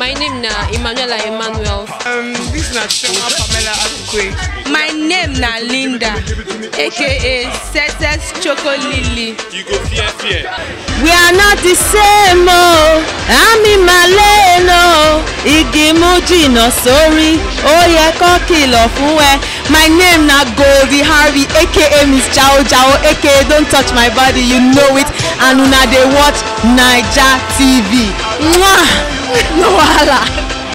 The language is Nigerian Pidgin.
My name na Emmanuela Emmanuel. This is Choma Pamela Akwe. My name na Linda, aka Setes Choco Lily. You go fear. We are not the same, oh. I'm in my lane, oh. Igimuji no sorry. Oh yeah, kokilo fuwe. My name na Goldie.avi, aka Miss Jao Jao, aka Don't Touch My Body, you know it. And una dey watch Naija TV. Mwah! No wahala.